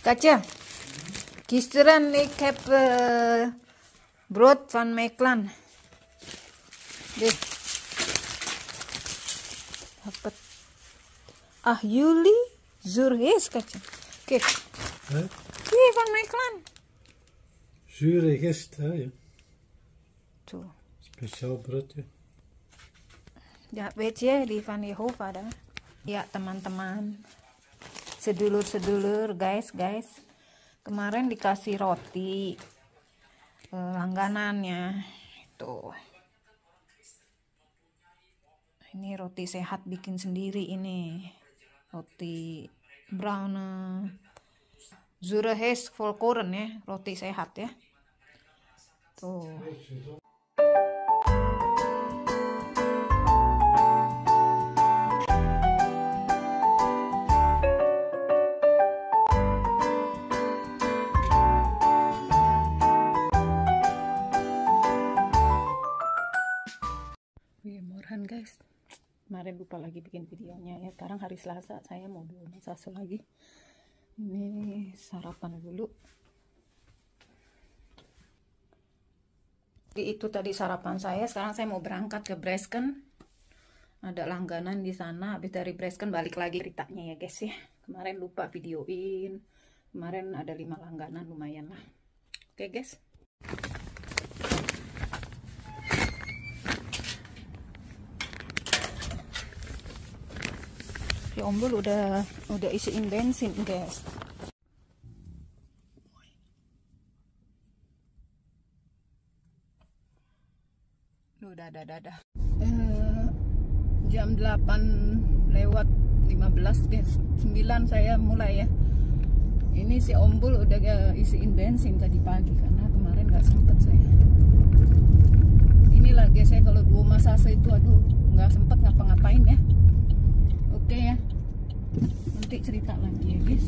Katja, gisteren ik heb brood van mijn klan. Dit. Ah, jullie zure is, Katja. Kijk. Huh? Hier van mijn klan. Zure gist, hè? Ja. Tuh. Speciaal broodje. Ya, weet je, die van Jehovah dah. Ya, teman-teman. Sedulur-sedulur, guys. Kemarin dikasih roti. Langganannya. Tuh. Ini roti sehat bikin sendiri ini. Roti brown. Zurehes volkoren ya, roti sehat ya. Tuh. Goedemorgen guys. Kemarin lupa lagi bikin videonya ya. Sekarang hari Selasa, saya mau buat masak lagi. Ini sarapan dulu. Jadi itu tadi sarapan saya. Sekarang saya mau berangkat ke Bresken. Ada langganan di sana. Habis dari Bresken balik lagi ceritanya ya guys ya. Kemarin lupa videoin. Kemarin ada 5 langganan, lumayan lah. Oke guys. Si Ombul udah isiin bensin guys. Udah. Jam 8:15 guys. 9 saya mulai ya. Ini si Ombul udah isiin bensin tadi pagi karena kemarin nggak sempet saya. Inilah guys, saya kalau 2 masase itu aduh nggak sempet ngapa-ngapain ya. Oke ya, nanti cerita lagi ya guys.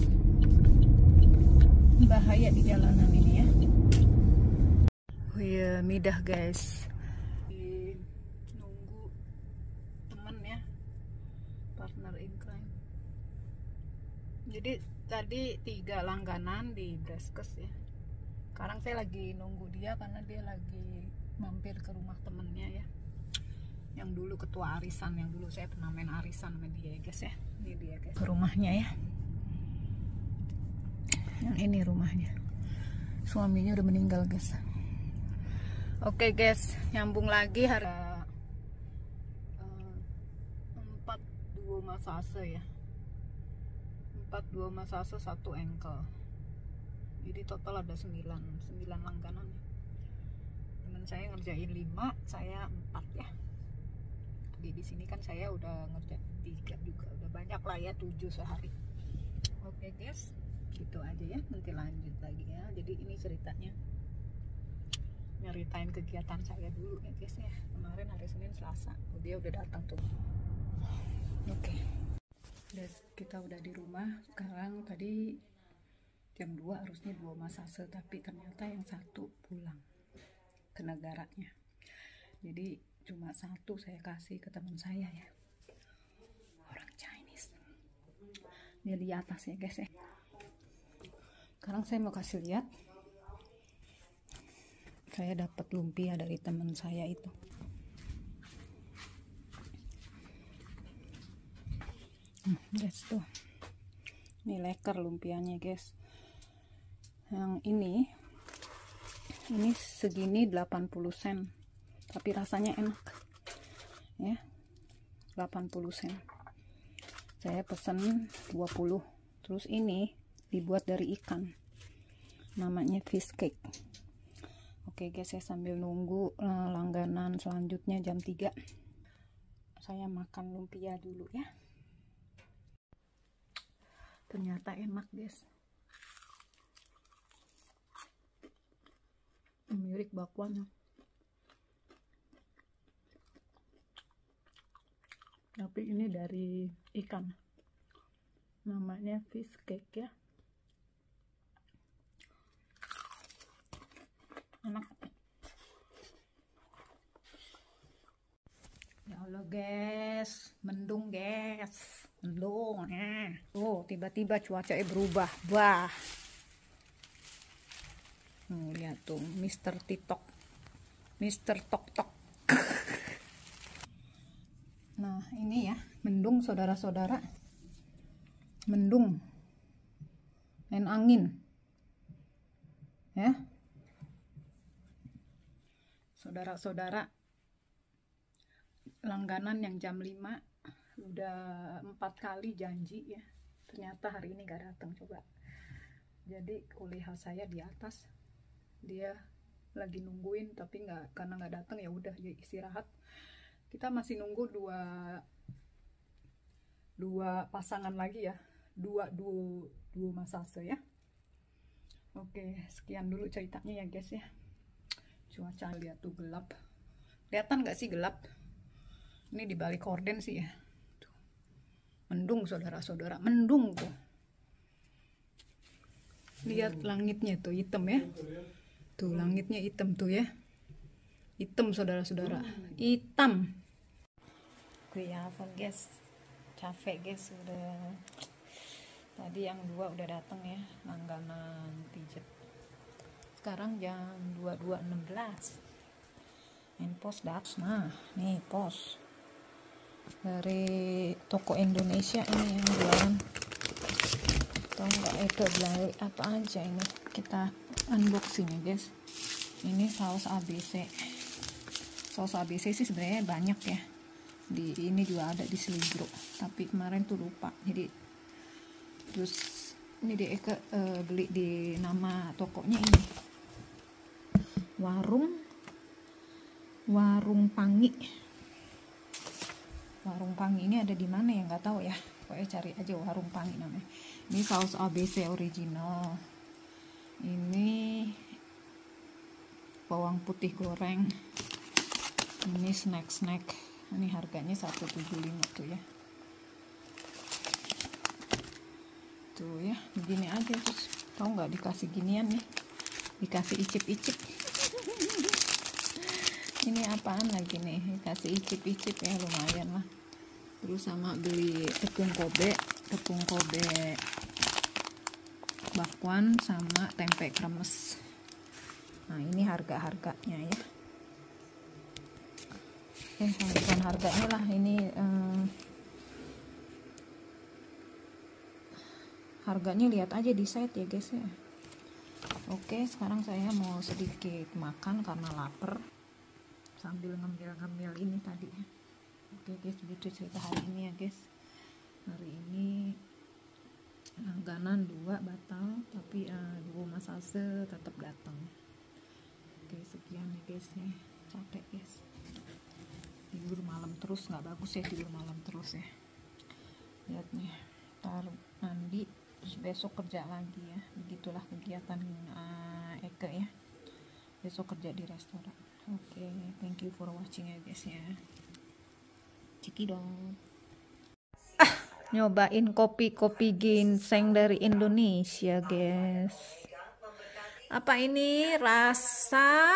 Bahaya di jalanan ini ya. Oh iya, midah guys. Nunggu temen ya, partner in crime. Jadi tadi 3 langganan di Breskes ya. Sekarang saya lagi nunggu dia karena dia lagi mampir ke rumah temennya ya. Yang dulu ketua arisan, yang dulu saya pernah main arisan sama dia guys ya. Ini dia guys rumahnya ya. Yang ini rumahnya. Suaminya udah meninggal guys. Oke guys, nyambung lagi hari 4 masase ya. 4 masase 1 engkel. Jadi total ada 9 langganan. Temen saya ngerjain 5, saya 4 ya. Di sini kan saya udah ngerjain 3 juga, udah banyak lah ya, 7 sehari. Oke guys, gitu aja ya, nanti lanjut lagi ya. Jadi ini ceritanya nyeritain kegiatan saya dulu ya guys ya. Kemarin hari Senin Selasa, dia udah datang tuh. Oke guys, kita udah di rumah sekarang. Tadi jam 2 harusnya 2 masase, tapi ternyata yang 1 pulang ke negaranya. Jadi cuma 1 saya kasih ke teman saya ya, orang Chinese. Dia di atas ya guys ya. Sekarang saya mau kasih lihat, saya dapat lumpia dari teman saya itu. Guys tuh, ini leker lumpianya guys. Yang ini segini 80 sen. Tapi rasanya enak ya, 80 sen. Saya pesen 20. Terus ini dibuat dari ikan, namanya fish cake. Oke guys, saya sambil nunggu langganan selanjutnya jam 3. Saya makan lumpia dulu ya. Ternyata enak guys, mirip bakwan. Tapi ini dari ikan, namanya fish cake ya. Enak. Ya Allah guys, mendung guys, mendung. Tuh tiba-tiba cuacanya berubah. Wah, Lihat tuh, Mr. TikTok, Mr. Tok Tok. Nah ini ya, mendung saudara-saudara, mendung, main angin ya saudara-saudara. Langganan yang jam 5 udah 4 kali janji ya, ternyata hari ini gak datang. Coba, jadi kuliah saya di atas, dia lagi nungguin tapi nggak, karena nggak datang ya udah ya istirahat. Kita masih nunggu dua pasangan lagi ya, dua massage ya. Oke, sekian dulu ceritanya ya guys ya. Cuaca lihat tuh gelap, kelihatan nggak sih gelap? Ini di balik horden sih ya. Tuh. Mendung saudara-saudara, mendung tuh. Lihat langitnya tuh hitam ya. Tuh langitnya hitam tuh ya. Hitam saudara-saudara, hitam. Gue ya guys, capek guys, udah tadi yang 2 udah datang ya, langganan pijet. Sekarang jam 22.16. Main pos datang. Nah nih pos dari toko Indonesia ini yang jualan. Tahu nggak itu beli apa aja ini, kita unboxing ya guys. Ini saus ABC. Saus ABC sih sebenarnya banyak ya, di ini juga ada di Sligro, tapi kemarin tuh lupa, jadi terus ini dia beli di nama tokonya ini warung Pangi. Warung Pangi ini ada di mana ya, nggak tahu ya, pokoknya cari aja warung Pangi namanya. Ini saus ABC original, ini bawang putih goreng, ini snack, ini harganya 175 tuh ya. Tuh ya, begini aja. Terus tahu nggak dikasih ginian nih, dikasih icip-icip. Ini apaan lagi nih, dikasih icip-icip ya, lumayan lah. Terus sama beli tepung kobe bakwan sama tempe kremes. Nah ini harganya ya. Bukan harganya lah, ini harganya lihat aja di site ya guys ya. Oke, sekarang saya mau sedikit makan karena lapar sambil ngemil ini tadi ya. Oke guys, begitu cerita hari ini ya guys. Hari ini langganan 2 batal, tapi 2 massage tetap datang. Oke, sekian ya guys ya, capek guys. Tidur malam terus nggak bagus ya, tidur malam terus ya. Lihat nih, ntar mandi terus besok kerja lagi ya. Begitulah kegiatan Eke ya, besok kerja di restoran. Oke, thank you for watching ya guys ya. Cekidot. Nyobain kopi ginseng dari Indonesia guys. Apa ini, rasa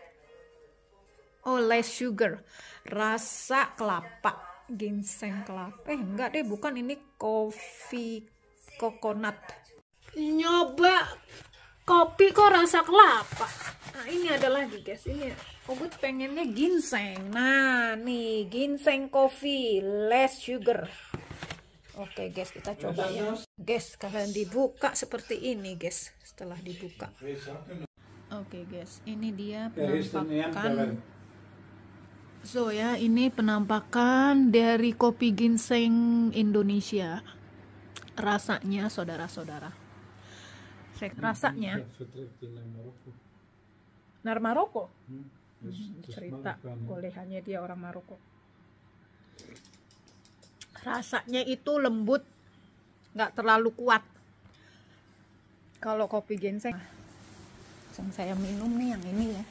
less sugar, rasa kelapa, ginseng kelapa. Enggak deh, bukan, ini kopi coconut. Nyoba kopi kok rasa kelapa. Nah ini ada lagi guys, ini Ogut pengennya ginseng. Nah nih, ginseng coffee less sugar. Oke guys, kita coba ya guys. Kalian dibuka seperti ini guys, setelah dibuka. Oke guys, ini dia penampakan. So ya, ini penampakan dari kopi ginseng Indonesia. Rasanya saudara-saudara, rasanya nar Maroko. Cerita bolehannya dia orang Maroko. Rasanya itu lembut, nggak terlalu kuat. Kalau kopi ginseng yang saya minum nih yang ini ya,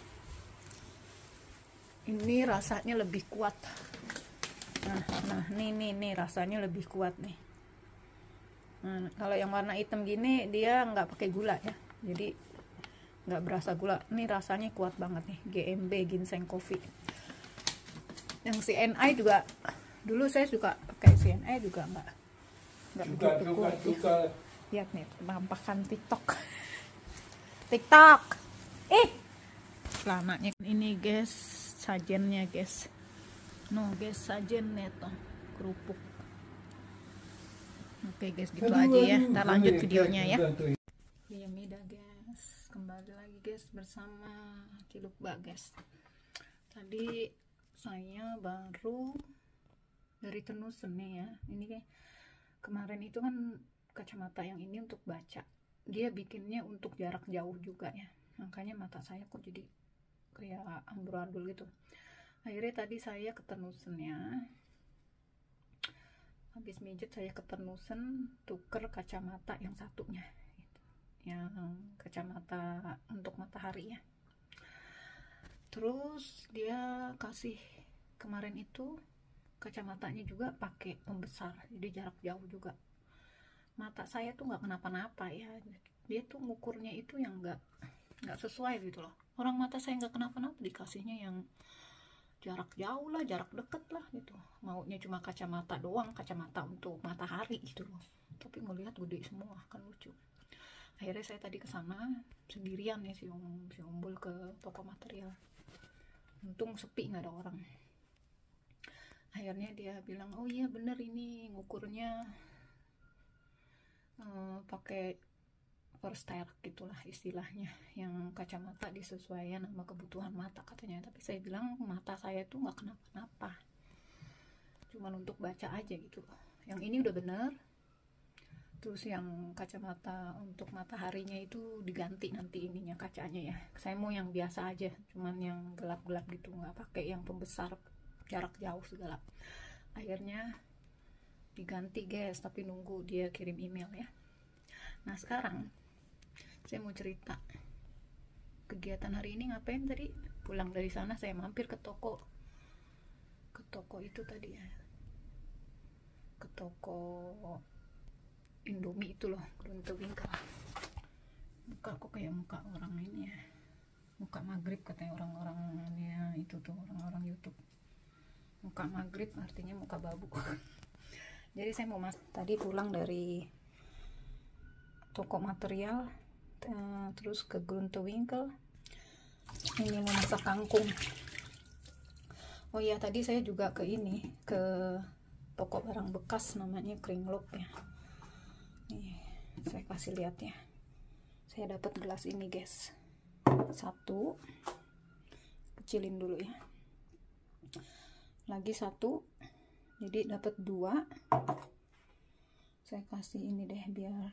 ini rasanya lebih kuat. Nah nih rasanya lebih kuat nih. Nah, kalau yang warna hitam gini dia nggak pakai gula ya, jadi nggak berasa gula. Ini rasanya kuat banget nih, GMB ginseng coffee. Yang CNI juga dulu saya suka pakai CNI juga nggak begitu kuat ya. Lihat nih penampakan TikTok. Celananya ini guys, sajennya guys. No guys, sajennya tuh kerupuk. Oke guys, gitu aja ya. Kita lanjut videonya ya. Ya mida guys, kembali lagi guys bersama Cilukba guys. Tadi saya baru dari Tenusen nih ya. Ini kayak kemarin itu kan kacamata yang ini untuk baca. Dia bikinnya untuk jarak jauh juga ya. Makanya mata saya kok jadi kayak amburadul gitu. Akhirnya tadi saya ke Tenusen ya. Habis mijet saya ke Tenusen, tuker kacamata yang satunya. Yang kacamata untuk matahari ya. Terus dia kasih kemarin itu kacamatanya juga pakai pembesar, jadi jarak jauh juga. Mata saya tuh nggak kenapa-napa ya, dia tuh ngukurnya itu yang nggak sesuai gitu loh. Orang mata saya nggak kenapa-napa, dikasihnya yang jarak jauh lah, jarak deket lah gitu. Maunya cuma kacamata doang, kacamata untuk matahari gitu loh. Tapi ngelihat gede semua, kan lucu. Akhirnya saya tadi ke sana sendirian ya, si Umbul ke toko material. Untung sepi, nggak ada orang. Akhirnya dia bilang, oh iya bener ini ngukurnya pakai Verster gitulah istilahnya, yang kacamata disesuaikan sama kebutuhan mata katanya. Tapi saya bilang mata saya tuh nggak kenapa-napa, cuman untuk baca aja gitu loh. Yang ini udah bener. Terus yang kacamata untuk mataharinya itu diganti nanti ininya kacanya ya. Saya mau yang biasa aja, cuman yang gelap-gelap gitu, nggak pakai yang pembesar jarak jauh segala. Akhirnya diganti guys, tapi nunggu dia kirim email ya. Nah sekarang saya mau cerita kegiatan hari ini ngapain. Tadi pulang dari sana saya mampir ke toko itu tadi ya, ke toko Indomie itu loh, Gruntewinkel. Muka kok kayak muka orang ini ya, muka maghrib katanya orang-orangnya itu tuh, orang-orang YouTube. Muka maghrib artinya muka babu. Jadi saya mau tadi pulang dari toko material, terus ke Gruntewinkel. Ini mau masak kangkung. Oh iya, tadi saya juga ke toko barang bekas namanya Kringlok ya. Nih, saya kasih lihat ya. Saya dapat gelas ini guys. Satu, kecilin dulu ya. Lagi satu, jadi dapat dua. Saya kasih ini deh biar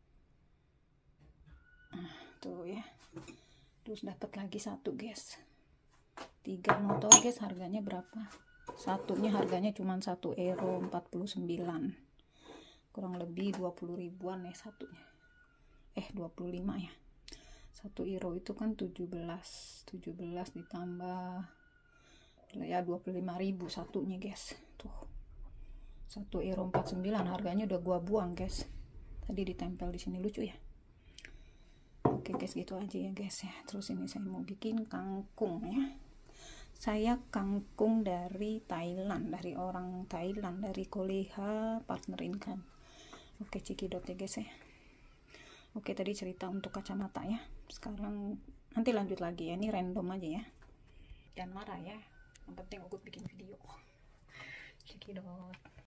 tuh ya. Terus dapat lagi satu guys. 3, mau tau guys harganya berapa? Satunya harganya cuma €1,49, kurang lebih 20 ribuan ya satunya. 25 ya. 1 euro itu kan 17 ditambah ya 25.000 satunya guys. Tuh €1,49 harganya udah gua buang guys. Tadi ditempel di sini, lucu ya. Oke guys, gitu aja ya guys ya. Terus ini saya mau bikin kangkung ya. Saya kangkung dari Thailand, dari orang Thailand, dari Koleha Partnerin kan. Oke, cekidot ya guys ya. Oke, tadi cerita untuk kacamata ya. Sekarang nanti lanjut lagi ya, ini random aja ya. Jangan marah ya, yang penting aku bikin video. Cekidot.